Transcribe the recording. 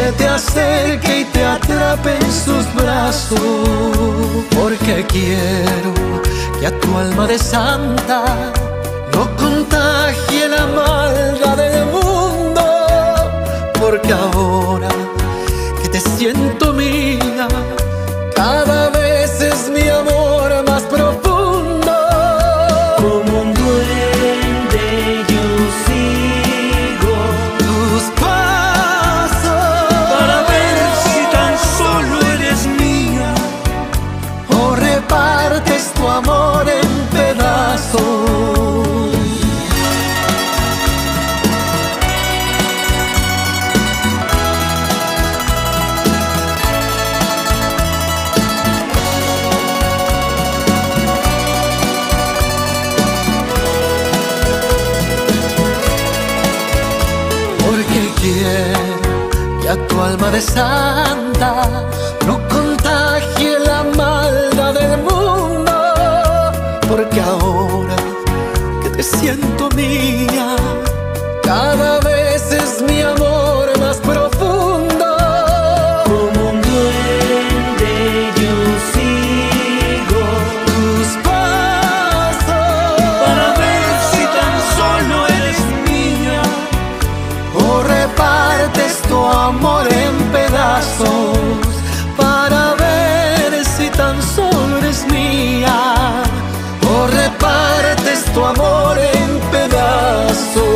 se te acerque y te atrape en sus brazos, porque quiero que a tu alma de santa no contagie la maldad del mundo, porque ahora que te siento mía, cada vez es mi amor más profundo. Como un duende yo sigo Tus pasos para ver si tan solo eres mía, o repartes tu amor en pedazos. Porque quiero que a tu alma de santa no contagie la maldad del mundo, porque ahora que te siento mía, cada vez es mi amor más profundo. como un duende yo sigo Tus pasos para ver si tan solo eres mía, o repartes tu amor en pedazos, para ver si tan solo eres mía, o repartes tu amor en pedazos.